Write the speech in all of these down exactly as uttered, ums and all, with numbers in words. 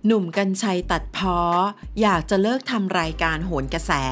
หนุ่มกรรชัยตัดพ้ออยากจะเลิกทำรายการโหนกระแส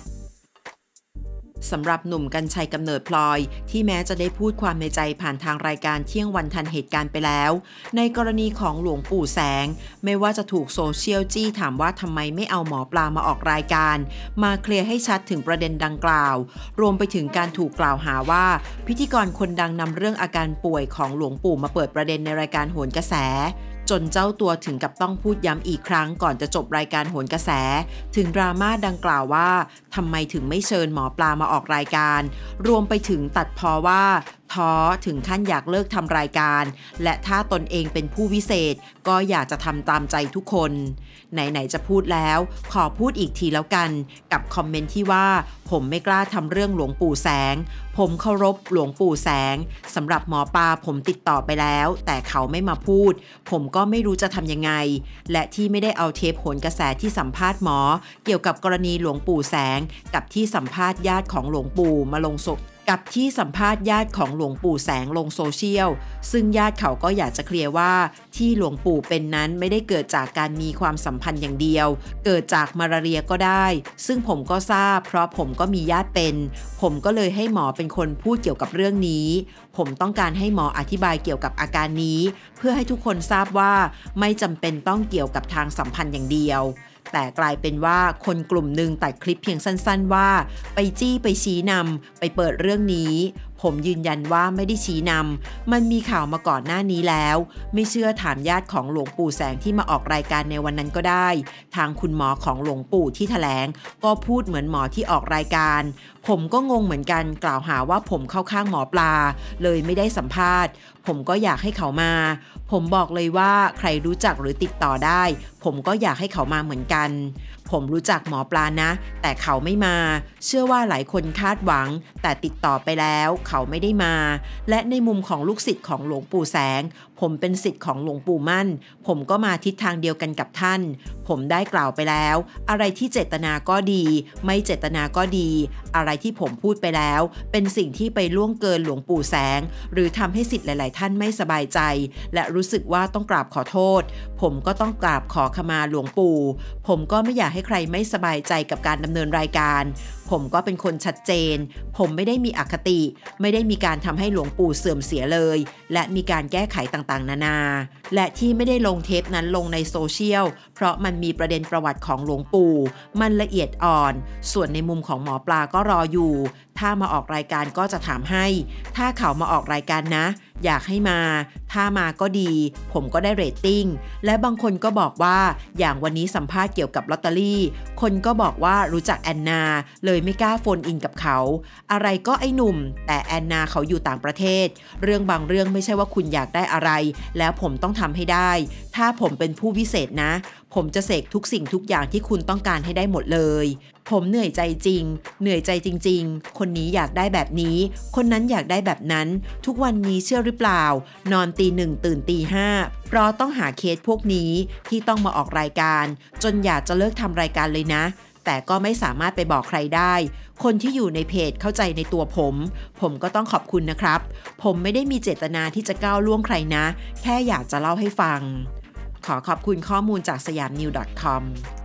สำหรับหนุ่มกรรชัยกำเนิดพลอยที่แม้จะได้พูดความในใจผ่านทางรายการเที่ยงวันทันเหตุการณ์ไปแล้วในกรณีของหลวงปู่แสงไม่ว่าจะถูกโซเชียลจี้ถามว่าทำไมไม่เอาหมอปลามาออกรายการมาเคลียร์ให้ชัดถึงประเด็นดังกล่าวรวมไปถึงการถูกกล่าวหาว่าพิธีกรคนดังนำเรื่องอาการป่วยของหลวงปู่มาเปิดประเด็นในรายการโหนกระแสจนเจ้าตัวถึงกับต้องพูดย้ำอีกครั้งก่อนจะจบรายการโหนกระแสถึงดราม่าดังกล่าวว่าทำไมถึงไม่เชิญหมอปลามาออกรายการรวมไปถึงตัดพ้อว่าท้อถึงขั้นอยากเลิกทำรายการและถ้าตนเองเป็นผู้วิเศษก็อยากจะทำตามใจทุกคนไหนๆจะพูดแล้วขอพูดอีกทีแล้วกันกับคอมเมนต์ที่ว่าผมไม่กล้าทำเรื่องหลวงปู่แสงผมเคารพหลวงปู่แสงสำหรับหมอปลาผมติดต่อไปแล้วแต่เขาไม่มาพูดผมก็ไม่รู้จะทำยังไงและที่ไม่ได้เอาเทปโหนกระแสที่สัมภาษณ์หมอเกี่ยวกับกรณีหลวงปู่แสงกับที่สัมภาษณ์ญาติของหลวงปู่มาลงศพกับที่สัมภาษณ์ญาติของหลวงปู่แสงลงโซเชียลซึ่งญาติเขาก็อยากจะเคลียร์ว่าที่หลวงปู่เป็นนั้นไม่ได้เกิดจากการมีความสัมพันธ์อย่างเดียวเกิดจากมาลาเรียก็ได้ซึ่งผมก็ทราบเพราะผมก็มีญาติเป็นผมก็เลยให้หมอเป็นคนพูดเกี่ยวกับเรื่องนี้ผมต้องการให้หมออธิบายเกี่ยวกับอาการนี้เพื่อให้ทุกคนทราบว่าไม่จำเป็นต้องเกี่ยวกับทางสัมพันธ์อย่างเดียวแต่กลายเป็นว่าคนกลุ่มหนึ่งตัดคลิปเพียงสั้นๆว่าไปจี้ไปชี้นำไปเปิดเรื่องนี้ผมยืนยันว่าไม่ได้ชี้นำมันมีข่าวมาก่อนหน้านี้แล้วไม่เชื่อถามญาติของหลวงปู่แสงที่มาออกรายการในวันนั้นก็ได้ทางคุณหมอของหลวงปู่ที่แถลงก็พูดเหมือนหมอที่ออกรายการผมก็งงเหมือนกันกล่าวหาว่าผมเข้าข้างหมอปลาเลยไม่ได้สัมภาษณ์ผมก็อยากให้เขามาผมบอกเลยว่าใครรู้จักหรือติดต่อได้ผมก็อยากให้เขามาเหมือนกันผมรู้จักหมอปลานะแต่เขาไม่มาเชื่อว่าหลายคนคาดหวังแต่ติดต่อไปแล้วเขาไม่ได้มาและในมุมของลูกศิษย์ของหลวงปู่แสงผมเป็นศิษย์ของหลวงปู่มั่นผมก็มาทิศทางเดียวกันกับท่านผมได้กล่าวไปแล้วอะไรที่เจตนาก็ดีไม่เจตนาก็ดีอะไรที่ผมพูดไปแล้วเป็นสิ่งที่ไปล่วงเกินหลวงปู่แสงหรือทำให้ศิษย์หลายๆท่านไม่สบายใจและรู้สึกว่าต้องกราบขอโทษผมก็ต้องกราบขอขมาหลวงปู่ผมก็ไม่อยากให้ใครไม่สบายใจกับการดำเนินรายการผมก็เป็นคนชัดเจนผมไม่ได้มีอคติไม่ได้มีการทำให้หลวงปู่เสื่อมเสียเลยและมีการแก้ไขต่างๆนานาและที่ไม่ได้ลงเทปนั้นลงในโซเชียลเพราะมันมีประเด็นประวัติของหลวงปู่มันละเอียดอ่อนส่วนในมุมของหมอปลาก็รออยู่ถ้ามาออกรายการก็จะถามให้ถ้าเขามาออกรายการนะอยากให้มาถ้ามาก็ดีผมก็ได้เรตติ้งและบางคนก็บอกว่าอย่างวันนี้สัมภาษณ์เกี่ยวกับลอตเตอรี่คนก็บอกว่ารู้จักแอนนาเลยไม่กล้าโฟนอินกับเขาอะไรก็ไอ้หนุ่มแต่แอนนาเขาอยู่ต่างประเทศเรื่องบางเรื่องไม่ใช่ว่าคุณอยากได้อะไรแล้วผมต้องทำให้ได้ถ้าผมเป็นผู้วิเศษนะผมจะเสกทุกสิ่งทุกอย่างที่คุณต้องการให้ได้หมดเลยผมเหนื่อยใจจริงเหนื่อยใจจริงๆคนนี้อยากได้แบบนี้คนนั้นอยากได้แบบนั้นทุกวันนี้เชื่อหรือเปล่านอนตีหนึ่งตื่นตีห้าเพราะต้องหาเคสพวกนี้ที่ต้องมาออกรายการจนอยากจะเลิกทำรายการเลยนะแต่ก็ไม่สามารถไปบอกใครได้คนที่อยู่ในเพจเข้าใจในตัวผมผมก็ต้องขอบคุณนะครับผมไม่ได้มีเจตนาที่จะก้าวล่วงใครนะแค่อยากจะเล่าให้ฟังขอขอบคุณข้อมูลจากสยามนิว ดอท คอม